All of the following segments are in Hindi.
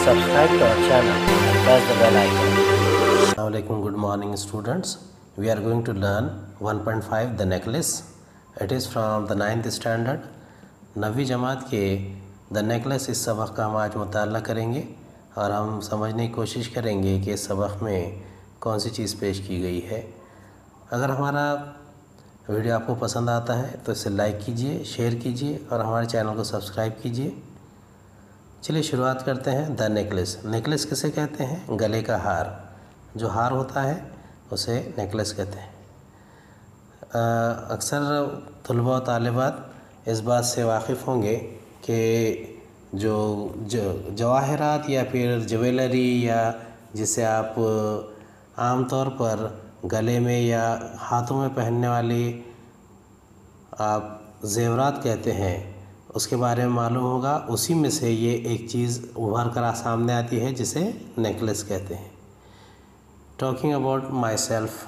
subscribe to our channel and press the bell icon. Assalamualaikum, good morning students. We are going to learn 1.5 the necklace. It is from the 9th standard. 9वीं जमात के द नेकलेस इस सबक का हम आज मुताला करेंगे और हम समझने की कोशिश करेंगे कि इस सबक में कौन सी चीज़ पेश की गई है। अगर हमारा वीडियो आपको पसंद आता है तो इसे लाइक कीजिए, शेयर कीजिए और हमारे चैनल को सब्सक्राइब कीजिए। चलिए शुरुआत करते हैं। द नेकलेस, नेकलेस किसे कहते हैं? गले का हार, जो हार होता है उसे नेकलेस कहते हैं। अक्सर तलबा और तालिबात इस बात से वाकिफ़ होंगे कि जो जवाहरात या फिर ज्वेलरी या जिसे आप आम तौर पर गले में या हाथों में पहनने वाले आप जेवरात कहते हैं, उसके बारे में मालूम होगा। उसी में से ये एक चीज़ उभर कर सामने आती है जिसे नेकलेस कहते हैं। टॉकिंग अबाउट माई सेल्फ,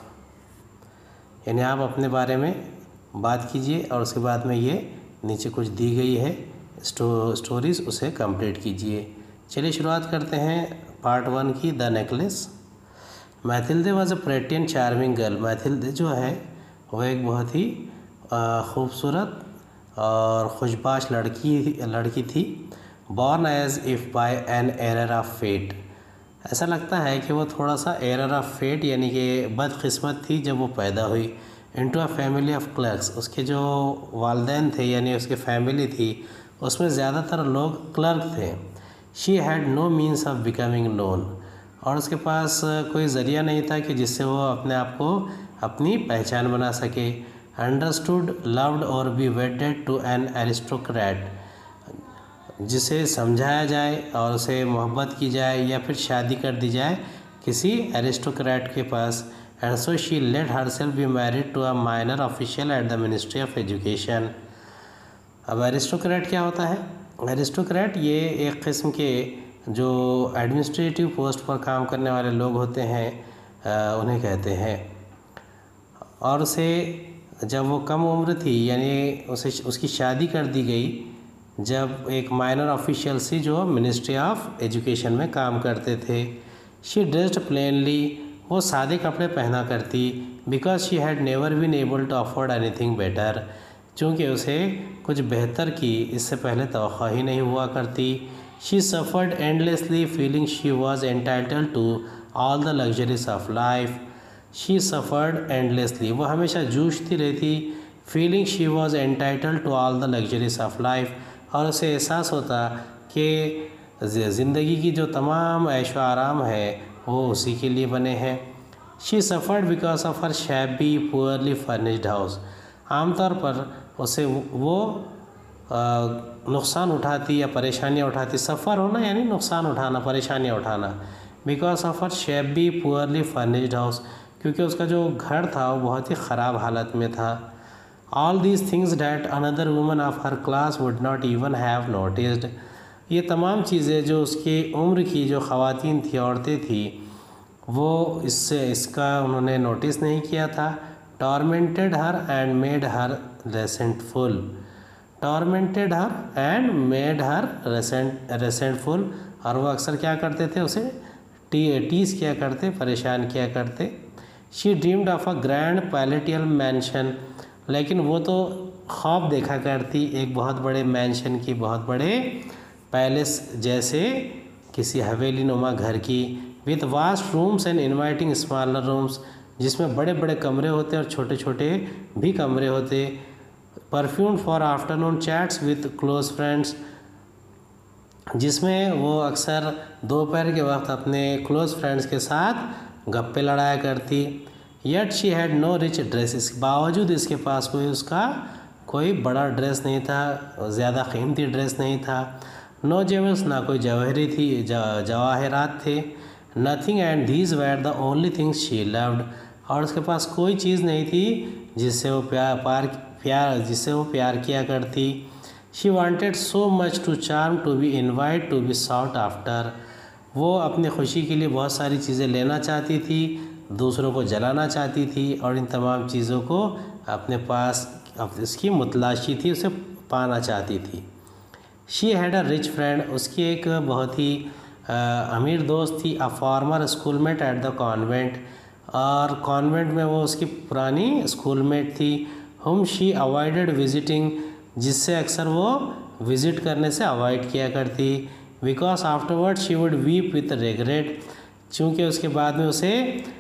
यानी आप अपने बारे में बात कीजिए और उसके बाद में ये नीचे कुछ दी गई है स्टोरीज़, उसे कंप्लीट कीजिए। चलिए शुरुआत करते हैं पार्ट 1 की। The necklace. Mathilde was a pretty and charming girl. Mathilde जो है वह एक बहुत ही खूबसूरत और खुशबाश लड़की थी। Born as if by an error of fate. ऐसा लगता है कि वो थोड़ा सा एरर ऑफ फेट यानी कि बदकिस्मत थी जब वो पैदा हुई। Into a family of clerks, उसके जो वालदैन थे यानी उसकी फैमिली थी उसमें ज़्यादातर लोग क्लर्क थे। She had no means of becoming known, और उसके पास कोई ज़रिया नहीं था कि जिससे वो अपने आप को अपनी पहचान बना सके। अंडरस्टूड, लव्ड और be wedded to an aristocrat, जिसे समझाया जाए और उसे मोहब्बत की जाए या फिर शादी कर दी जाए किसी एरिस्टोक्रेट के पास। And so she let herself be married to a minor official at the ministry of education. अब एरिस्टोक्रेट क्या होता है? एरिस्टोक्रेट ये एक किस्म के जो एडमिनिस्ट्रेटिव पोस्ट पर काम करने वाले लोग होते हैं उन्हें कहते हैं। और उसे जब वो कम उम्र थी यानी उसकी शादी कर दी गई जब एक माइनर ऑफिशियल से जो मिनिस्ट्री ऑफ एजुकेशन में काम करते थे। शी ड्रेस्ड प्लेनली, वो सादे कपड़े पहना करती। Because she had never been able to afford anything better, चूँकि उसे कुछ बेहतर की इससे पहले तवक्को ही नहीं हुआ करती। She suffered endlessly feeling she was entitled to all the luxuries of life. She suffered endlessly, वो हमेशा जूझती रहती। Feeling she was entitled to all the luxuries of life, और उसे एहसास होता कि ज़िंदगी की जो तमाम ऐशो आराम है वो उसी के लिए बने हैं। She suffered because of her shabby poorly furnished house, आमतौर पर उसे वो नुकसान उठाती या परेशानियाँ उठाती। सफ़र होना यानी नुकसान उठाना, परेशानियाँ उठाना। Because of her shabby poorly furnished house, क्योंकि उसका जो घर था वो बहुत ही ख़राब हालत में था। All these things that another woman of her class would not even have noticed, ये तमाम चीज़ें जो उसकी उम्र की जो ख़वातीन थी, औरतें थी, वो इसका उन्होंने नोटिस नहीं किया था। Tormented her and made her resentful. Tormented her and made her resentful, और वो अक्सर क्या करते थे, उसे टीज़ किया करते, परेशान किया करते। She dreamed of a grand palatial mansion, लेकिन वो तो ख्वाब देखा करती एक बहुत बड़े मैंशन की, बहुत बड़े पैलेस जैसे किसी हवेली नुमा घर की। With vast rooms and inviting smaller rooms, जिसमें बड़े बड़े कमरे होते और छोटे छोटे भी कमरे होते। Perfumed for afternoon chats with close friends, जिसमें वो अक्सर दोपहर के वक्त अपने क्लोज फ्रेंड्स के साथ गप्पे लड़ाया करती। Yet she had no rich dresses, बावजूद इसके पास कोई बड़ा ड्रेस नहीं था, ज़्यादा कीमती ड्रेस नहीं था। नो जेवर्स, ना कोई जवाहरी थी, जवाहरात थे। Nothing and these were the only things she loved, और उसके पास कोई चीज़ नहीं थी जिससे वो प्यार किया करती। She wanted so much to charm to be invite to be sought after, वो अपनी खुशी के लिए बहुत सारी चीज़ें लेना चाहती थी, दूसरों को जलाना चाहती थी, और इन तमाम चीज़ों को अपने पास इसकी मुतलाशी थी, उसे पाना चाहती थी। She had a rich friend, उसकी एक बहुत ही अमीर दोस्त थी, a former schoolmate at the convent, और कॉन्वेंट में वो उसकी पुरानी स्कूलमेट थी, हुम शी अवॉइडेड विजिटिंग, जिससे अक्सर वो विज़िट करने से अवॉइड किया करती, because afterward she would weep with regret, चूँकि उसके बाद में उसे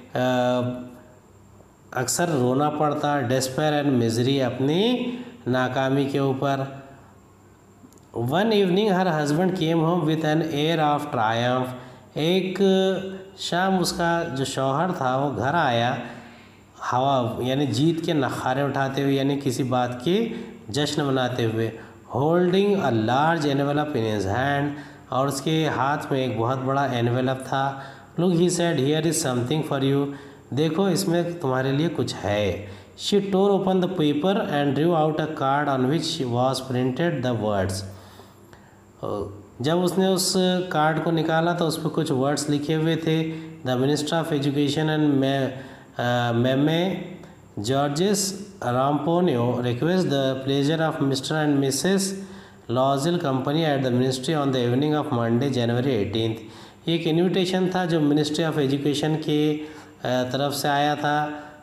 अक्सर रोना पड़ता, डेस्पेयर एंड मिजरी, अपनी नाकामी के ऊपर। One evening her husband came home with an air of triumph, एक शाम उसका जो शौहर था वो घर आया हवा यानी जीत के नखारे उठाते हुए, यानी किसी बात की जश्न मनाते हुए, holding a large envelope in his hand, और उसके हाथ में एक बहुत बड़ा एनवेलप था। Look he said here is something for you, देखो इसमें तुम्हारे लिए कुछ है। She tore open the paper and drew out a card on which was printed the words, जब उसने उस कार्ड को निकाला तो उस पर कुछ वर्ड्स लिखे हुए थे, the minister of education and Mme Georges Ramponneau request the pleasure of mister and Mrs Loisel company at the ministry on the evening of Monday January 18। एक इन्विटेशन था जो मिनिस्ट्री ऑफ एजुकेशन की तरफ से आया था,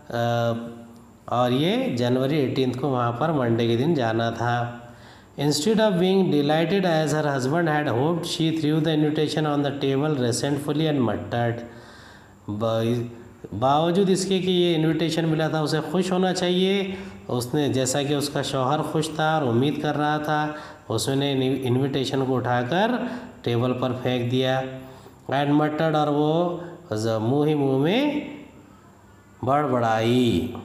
और ये जनवरी 18 को वहाँ पर मंडे के दिन जाना था। Instead of being delighted as her husband had hoped, she threw the invitation on the table resentfully and muttered, बावजूद इसके कि ये इनविटेशन मिला था उसे खुश होना चाहिए, उसने जैसा कि उसका शौहर खुश था और उम्मीद कर रहा था, उसने इनविटेशन को उठाकर टेबल पर फेंक दिया। एंड मटर्ड, और वो मुँह ही मुँह में बड़बड़ाई,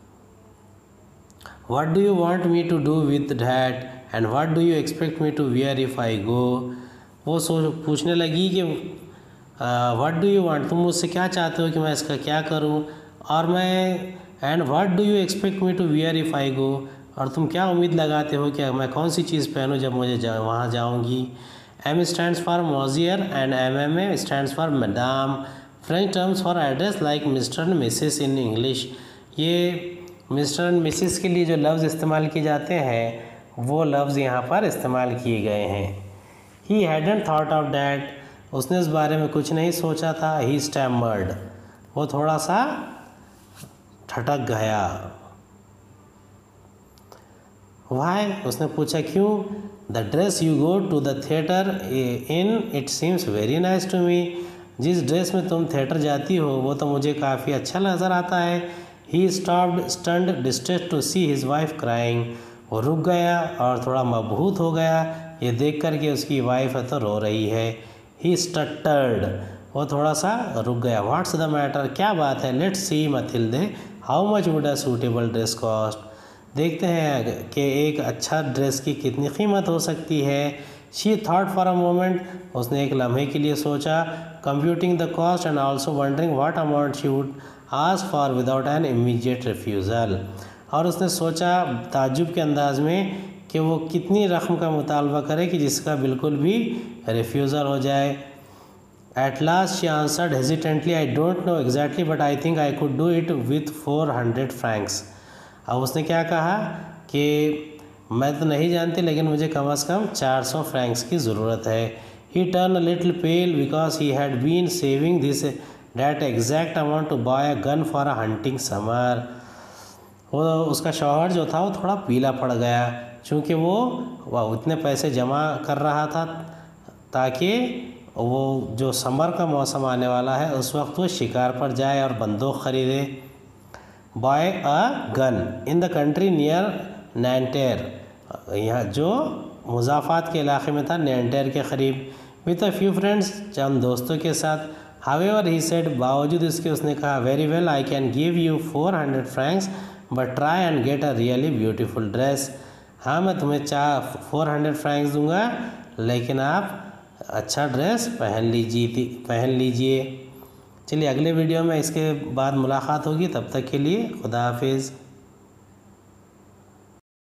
what do you want me to do with that and what do you expect me to wear if I go, वो पूछने लगी कि व्हाट डू यू वांट, तुम मुझसे क्या चाहते हो कि मैं इसका क्या करूं, और मैं and what do you expect me to wear if I go, और तुम क्या उम्मीद लगाते हो कि मैं कौन सी चीज़ पहनूं जब मुझे वहाँ जाऊँगी। M stands for Monsieur and MMA stands for madame, French terms for address like mister and Mrs in English, ये मिस्टर एंड मिसेस के लिए जो लफ्ज़ इस्तेमाल किए जाते हैं वो लफ्ज़ यहाँ पर इस्तेमाल किए गए हैं। He hadn't thought of that, उसने इस बारे में कुछ नहीं सोचा था। ही स्टैमर्ड, वो थोड़ा सा ठटक गया। वाई, उसने पूछा क्यों। The dress you go to the theatre in it seems very nice to me, जिस ड्रेस में तुम थिएटर जाती हो वो तो मुझे काफ़ी अच्छा नज़र आता है। He stopped stunned distressed to see his wife crying, वो रुक गया और थोड़ा मबहूत हो गया ये देख कर के उसकी वाइफ है तो रो रही है। ही स्टटर्ड, वो थोड़ा सा रुक गया। व्हाट्स द मैटर, क्या बात है। Let's see Mathilde how much would a suitable dress cost, देखते हैं कि एक अच्छा ड्रेस की कितनी कीमत हो सकती है। She thought for a moment, उसने एक लम्हे के लिए सोचा, computing the cost and also wondering what amount she would ask for without an immediate refusal, और उसने सोचा ताज्जुब के अंदाज में कि वो कितनी रकम का मुतालबा करे कि जिसका बिल्कुल भी रिफ्यूज़ल हो जाए। At last she answered hesitantly, I don't know exactly but I think I could do it with 400 francs. अब उसने क्या कहा कि मैं तो नहीं जानती लेकिन मुझे कम से कम 400 फ्रैंक्स की ज़रूरत है। He turn a little pale because he had been saving this that exact amount to buy a gun for a hunting summer. वो उसका शौहर जो था वो थोड़ा पीला पड़ गया क्योंकि वो उतने पैसे जमा कर रहा था ताकि वो जो समर का मौसम आने वाला है उस वक्त वो शिकार पर जाए और बंदूक ख़रीदे। Buy a gun in the country near Nanterre, यहाँ जो मुज़ाफ़ात के इलाके में था नैंटेर के करीब। विथ अ फ्यू फ्रेंड्स, चंद दोस्तों के साथ। हावेवर ही सेड, बावजूद इसके उसने कहा, very well I can give you 400 francs but try and get a really beautiful dress. हाँ मैं तुम्हें 400 फ्रैंक्स दूंगा लेकिन आप अच्छा ड्रेस पहन लीजिए। चलिए अगले वीडियो में इसके बाद मुलाकात होगी, तब तक के लिए खुदा हाफिज़।